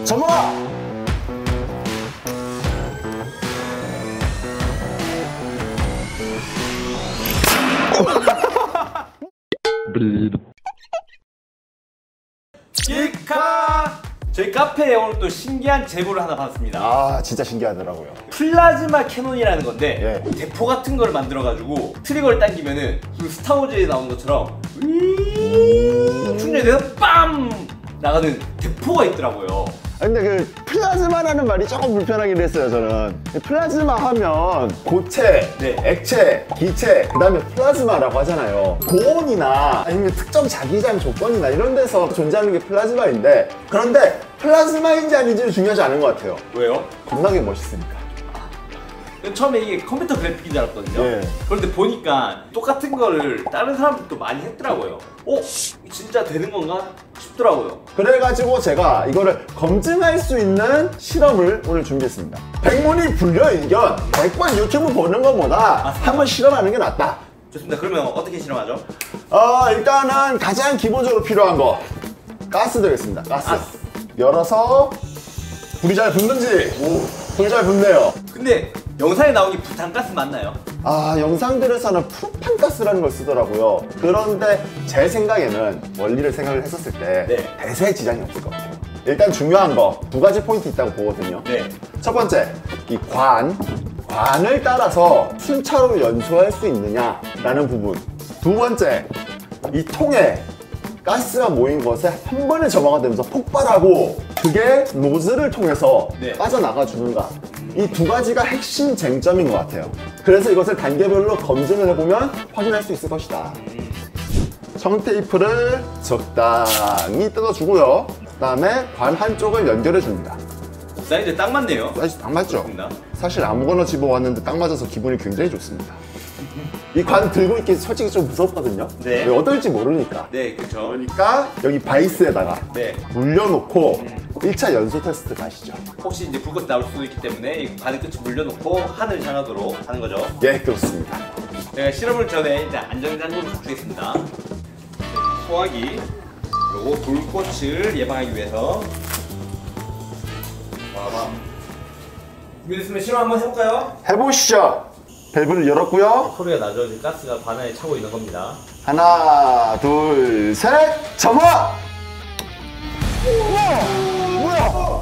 전문가! 이카! 저희 카페에 오늘 또 신기한 제보를 하나 받았습니다. 아, 진짜 신기하더라고요. 플라즈마 캐논이라는 건데 예. 대포 같은 걸 만들어가지고 트리거를 당기면은 스타워즈에 나오는 것처럼 충전이 돼서 빰! 나가는 대포가 있더라고요. 근데 그 플라즈마라는 말이 조금 불편하긴 했어요, 저는. 플라즈마 하면 고체, 네. 액체, 기체, 그 다음에 플라즈마라고 하잖아요. 고온이나 아니면 특정 자기장 조건이나 이런 데서 존재하는 게 플라즈마인데, 그런데 플라즈마인지 아닌지는 중요하지 않은 것 같아요. 왜요? 겁나게 멋있으니까. 처음에 이게 컴퓨터 그래픽인 줄 알았거든요. 예. 그런데 보니까 똑같은 거를 다른 사람들도 많이 했더라고요. 진짜 되는 건가 싶더라고요. 그래가지고 제가 이거를 검증할 수 있는 실험을 오늘 준비했습니다. 백문이 불여일견, 100번 유튜브 보는 것보다 한번 실험하는 게 낫다. 좋습니다. 그러면 어떻게 실험하죠? 일단은 가장 기본적으로 필요한 거 가스 되겠습니다. 가스. 열어서 불이 잘 붙는지. 불이 잘 붙네요. 근데 영상에 나온 게 부탄가스 맞나요? 영상들에서는 프로판가스라는 걸 쓰더라고요. 그런데 제 생각에는 원리를 생각을 했었을 때 네. 대세 지장이 없을 것 같아요. 일단 중요한 거 두 가지 포인트 있다고 보거든요. 네. 첫 번째, 이 관을 따라서 순차로 연소할 수 있느냐라는 부분. 두 번째, 이 통에 가스가 모인 것에 한 번에 점화가 되면서 폭발하고 그게 노즐을 통해서 네. 빠져나가 주는가. 이 두 가지가 핵심 쟁점인 것 같아요. 그래서 이것을 단계별로 검증을 해보면 확인할 수 있을 것이다. 청테이프를 적당히 뜯어주고요. 그 다음에 관 한쪽을 연결해 줍니다. 사이즈 딱 맞네요. 사이즈 딱 맞죠? 좋습니다. 사실 아무거나 집어왔는데 딱 맞아서 기분이 굉장히 좋습니다. 이 관 들고 있기 솔직히 좀 무섭거든요. 네. 왜 어떨지 모르니까. 네, 그렇죠. 그러니까 여기 바이스에다가 네. 물려놓고 1차 연소 테스트 가시죠. 혹시 이제 불꽃이 나올 수도 있기 때문에 이 관을 끝이 물려놓고 하늘 향하도록 하는 거죠. 예, 그렇습니다. 제가 실험을 전에 이제 안전장구를 갖추겠습니다. 소화기, 그리고 불꽃을 예방하기 위해서. 와봐. 준비됐으면 실험 한번 해볼까요? 해보시죠. 밸브를 열었고요. 소리가 나죠. 지금 가스가 관에 차고 있는 겁니다. 하나, 둘, 셋, 점화! 우와! 뭐야?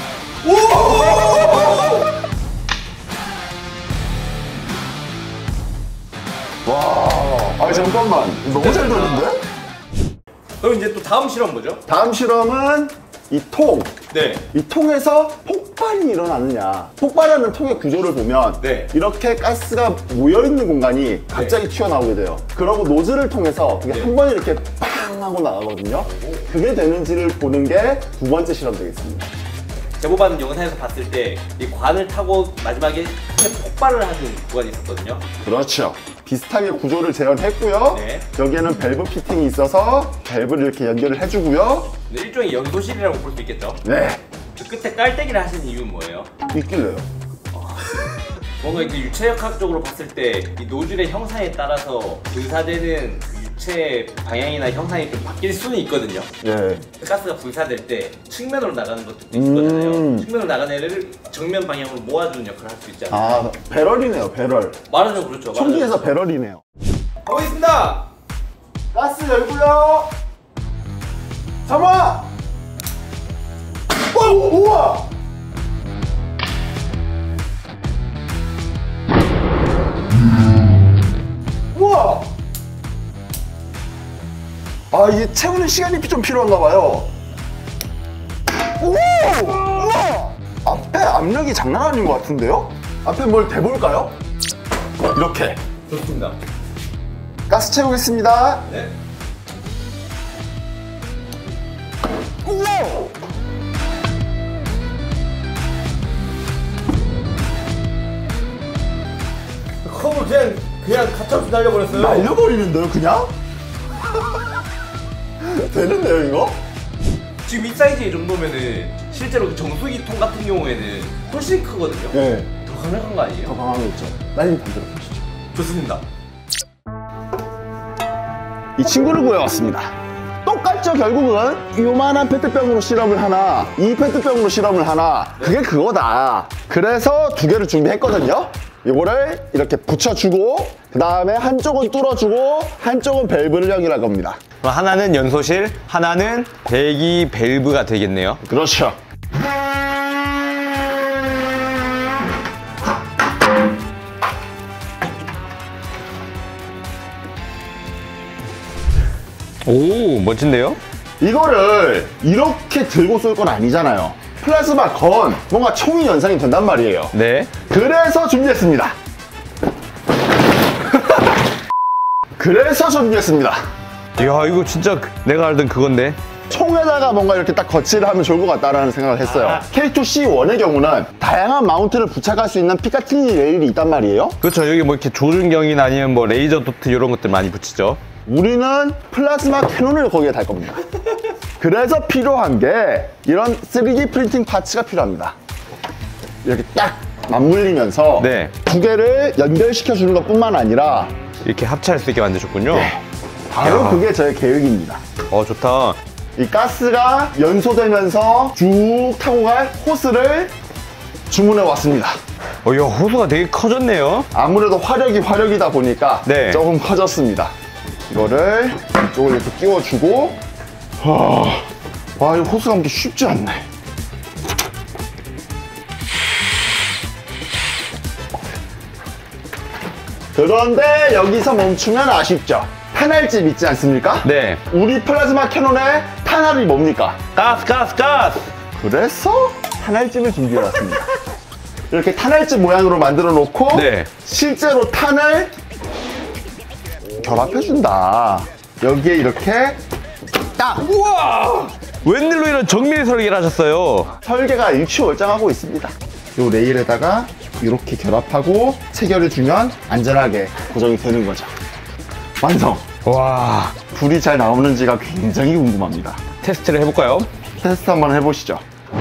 와, 잠깐만. 너무 잘 되는데? 그럼 이제 또 다음 실험 뭐죠? 다음 실험은 이 통. 네. 이 통에서 폭발이 일어나느냐. 폭발하는 통의 구조를 보면 네. 이렇게 가스가 모여있는 공간이 갑자기 튀어나오게 돼요. 그러고 노즐을 통해서 그게 네. 한 번에 이렇게 빵 하고 나가거든요. 그게 되는지를 보는 게 두 번째 실험 되겠습니다. 제보받은 영상에서 봤을 때 이 관을 타고 마지막에 크게 폭발을 하는 구간이 있었거든요. 그렇죠. 비슷하게 구조를 재현했고요. 네. 여기에는 밸브 피팅이 있어서 밸브를 이렇게 연결을 해주고요. 근데 일종의 연소실이라고 볼 수 있겠죠? 네. 그 끝에 깔때기를 하신 이유는 뭐예요? 있길래요. 뭔가 이렇게 유체역학적으로 봤을 때 이 노즐의 형상에 따라서 분사되는 그 유체 방향이나 형상이 좀 바뀔 수는 있거든요. 네. 가스가 분사될 때 측면으로 나가는 것도 있을 거잖아요. 측면으로 나가는 애를 정면 방향으로 모아주는 역할을 할 수 있지 않나요? 배럴이네요, 배럴. 말하자면 그렇죠. 총기에서 배럴이네요. 가보겠습니다. 가스 열고요. 잠아. 우와. 우와. 이게 채우는 시간이 좀 필요한가 봐요. 우와. 앞에 압력이 장난 아닌 것 같은데요? 앞에 뭘 대볼까요? 이렇게. 좋습니다. 가스 채우겠습니다. 네. 우와! 컵을 그냥 가차없이 날려버렸어요. 날려버리는데요, 그냥? 되는데요, 이거? 지금 이 사이즈 이 정도면은 실제로 그 정수기통 같은 경우에는 훨씬 크거든요. 네. 더 강력한 거 아니에요? 더 강한 거 있죠. 나님 반대로 보시죠. 좋습니다. 이 친구를 구해왔습니다. 똑같죠. 결국은 요만한 페트병으로 실험을 하나, 이 페트병으로 실험을 하나, 그게 그거다. 그래서 두 개를 준비했거든요. 이거를 이렇게 붙여주고, 그 다음에 한쪽은 뚫어주고 한쪽은 밸브형이라고 합니다. 그럼 하나는 연소실, 하나는 배기 밸브가 되겠네요. 그렇죠. 오, 멋진데요? 이거를 이렇게 들고 쏠 건 아니잖아요. 플라즈마 건, 뭔가 총이 연상이 된단 말이에요. 네. 그래서 준비했습니다. 그래서 준비했습니다. 이야, 이거 진짜 내가 알던 그건데. 총에다가 뭔가 이렇게 딱 거치를 하면 좋을 것 같다라는 생각을 했어요. K2C1의 경우는 다양한 마운트를 부착할 수 있는 피카틸리 레일이 있단 말이에요. 그렇죠. 여기 뭐 이렇게 조준경이나 아니면 뭐 레이저 도트 이런 것들 많이 붙이죠. 우리는 플라즈마 캐논을 거기에 달 겁니다. 그래서 필요한 게 이런 3D 프린팅 파츠가 필요합니다. 이렇게 딱 맞물리면서 네. 두 개를 연결시켜 주는 것뿐만 아니라 이렇게 합체할 수 있게 만드셨군요. 바로 야. 그게 저의 계획입니다. 좋다. 이 가스가 연소되면서 쭉 타고 갈 호스를 주문해 왔습니다. 야, 호수가 되게 커졌네요. 아무래도 화력이다 보니까 네. 조금 커졌습니다. 이거를 이쪽을 이렇게 끼워주고, 와, 이 호스 감기 쉽지 않네. 그런데 여기서 멈추면 아쉽죠. 탄알집 있지 않습니까? 네. 우리 플라즈마 캐논의 탄알이 뭡니까? 가스, 가스, 가스! 그래서 탄알집을 준비해왔습니다. 이렇게 탄알집 모양으로 만들어 놓고 네. 실제로 탄을 결합해준다. 여기에 이렇게 딱! 우와! 웬일로 이런 정밀 설계를 하셨어요? 설계가 일취월장하고 있습니다. 이 레일에다가 이렇게 결합하고 체결을 주면 안전하게 고정이 되는 거죠. 완성! 와, 불이 잘 나오는지가 굉장히 궁금합니다. 테스트를 해볼까요? 테스트 한번 해보시죠.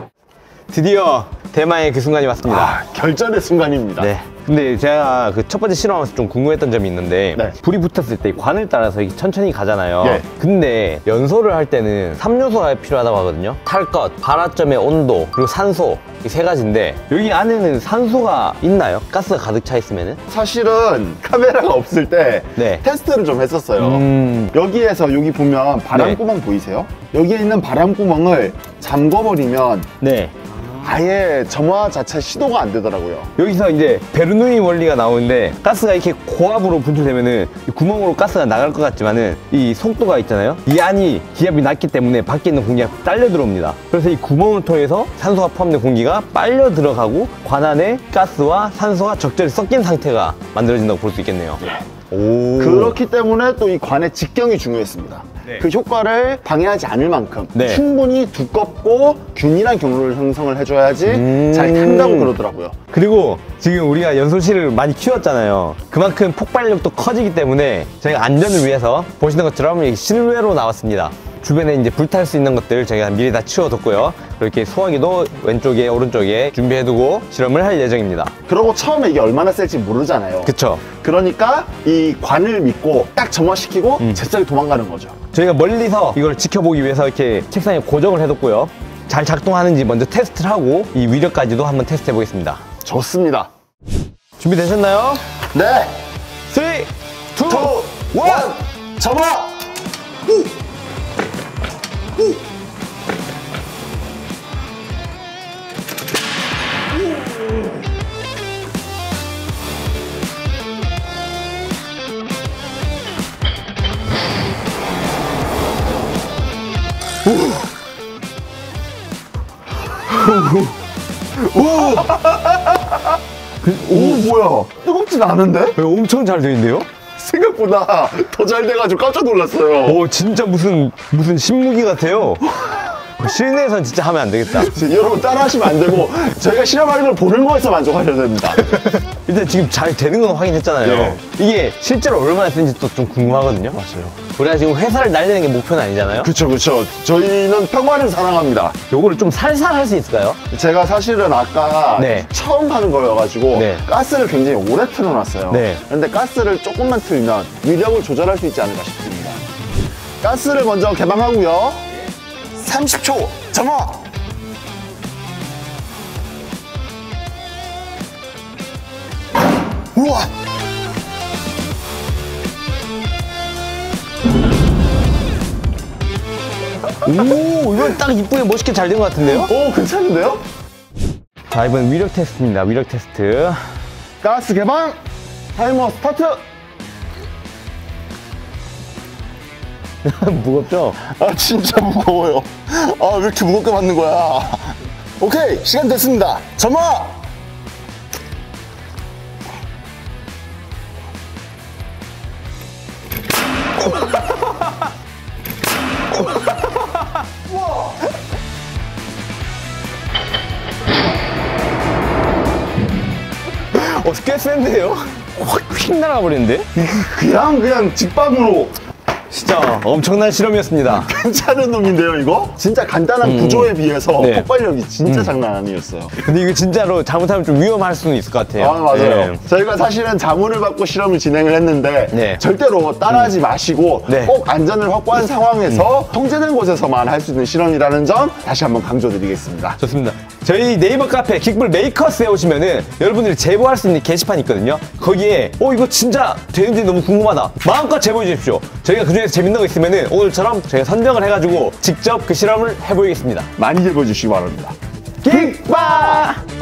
드디어 대망의 그 순간이 왔습니다. 결전의 순간입니다. 네. 근데 제가 그 첫 번째 실험하면서 좀 궁금했던 점이 있는데 네. 불이 붙었을 때 관을 따라서 이렇게 천천히 가잖아요. 예. 근데 연소를 할 때는 3요소가 필요하다고 하거든요. 탈 것, 발화점의 온도, 그리고 산소 이 세 가지인데 여기 안에는 산소가 있나요? 가스가 가득 차 있으면은? 사실은 카메라가 없을 때 네. 테스트를 좀 했었어요. 여기에서 여기 보면 바람구멍 보이세요? 여기에 있는 바람구멍을 잠궈버리면 네. 아예 점화 자체 시도가 안 되더라고요. 여기서 이제 베르누이 원리가 나오는데 가스가 이렇게 고압으로 분출되면은 이 구멍으로 가스가 나갈 것 같지만은 이 속도가 있잖아요. 이 안이 기압이 낮기 때문에 밖에 있는 공기가 딸려 들어옵니다. 그래서 이 구멍을 통해서 산소가 포함된 공기가 빨려 들어가고 관 안에 가스와 산소가 적절히 섞인 상태가 만들어진다고 볼 수 있겠네요. 오. 그렇기 때문에 또 이 관의 직경이 중요했습니다. 네. 그 효과를 방해하지 않을 만큼 네. 충분히 두껍고 균일한 경로를 형성을 해줘야지 잘 탄다고 그러더라고요. 그리고 지금 우리가 연소실을 많이 키웠잖아요. 그만큼 폭발력도 커지기 때문에 저희가 안전을 위해서 보시는 것처럼 이렇게 실외로 나왔습니다. 주변에 이제 불탈 수 있는 것들 저희가 미리 다 치워뒀고요. 이렇게 소화기도 왼쪽에 오른쪽에 준비해두고 실험을 할 예정입니다. 그러고 처음에 이게 얼마나 셀지 모르잖아요. 그쵸? 그러니까 이 관을 믿고 딱 점화시키고 제자리 도망가는 거죠. 저희가 멀리서 이걸 지켜보기 위해서 이렇게 책상에 고정을 해뒀고요. 잘 작동하는지 먼저 테스트를 하고 이 위력까지도 한번 테스트 해보겠습니다. 좋습니다. 준비되셨나요? 네! 3, 2, 2, 1! 점화! 오, 뭐야? 뜨겁진 않은데? 엄청 잘 되는데요? 생각보다 더 잘 돼가지고 깜짝 놀랐어요. 오, 진짜 무슨 신무기 같아요. 실내에선 진짜 하면 안 되겠다. 여러분 따라하시면 안 되고 저희가 실험하는 걸 보는 거에서 만족하셔야 됩니다. 일단 지금 잘 되는 건 확인했잖아요. 네. 이게 실제로 얼마나 쓰는지 또 좀 궁금하거든요. 맞아요. 우리가 지금 회사를 날리는 게 목표는 아니잖아요. 그쵸. 저희는 평화를 사랑합니다. 요거를 좀 살살 할 수 있을까요? 제가 사실은 아까 네. 처음 하는 거여가지고 네. 가스를 굉장히 오래 틀어놨어요. 네. 근데 가스를 조금만 틀면 위력을 조절할 수 있지 않을까 싶습니다. 가스를 먼저 개방하고요. 30초 점화. 우와. 오, 이건 딱 이쁘게 멋있게 잘 된 것 같은데요? 오, 괜찮은데요? 자, 이번 위력 테스트입니다. 위력 테스트. 가스 개방. 타이머 스타트. 무겁죠? 아, 진짜 무거워요. 아, 왜 이렇게 무겁게 맞는 거야? 오케이, 시간 됐습니다. 점화. 꽤 센데요? 확 휙 날아버리는데? 그냥 직방으로. 진짜 엄청난 실험이었습니다. 괜찮은 놈인데요, 이거? 진짜 간단한 구조에 비해서 네. 폭발력이 진짜 장난 아니었어요. 근데 이거 진짜로 잘못하면 좀 위험할 수는 있을 것 같아요. 아, 맞아요. 네. 저희가 사실은 자문을 받고 실험을 진행을 했는데 네. 절대로 따라하지 마시고 네. 꼭 안전을 확보한 상황에서 통제된 곳에서만 할 수 있는 실험이라는 점 다시 한번 강조드리겠습니다. 좋습니다. 저희 네이버 카페 킥불 메이커스에 오시면은 여러분들이 제보할 수 있는 게시판이 있거든요. 거기에 이거 진짜 되는지 너무 궁금하다. 마음껏 제보해 주십시오. 저희가 그중에서 재밌는 거 있으면은 오늘처럼 저희가 선정을 해가지고 직접 그 실험을 해보겠습니다. 많이 제보해 주시기 바랍니다. 킥바!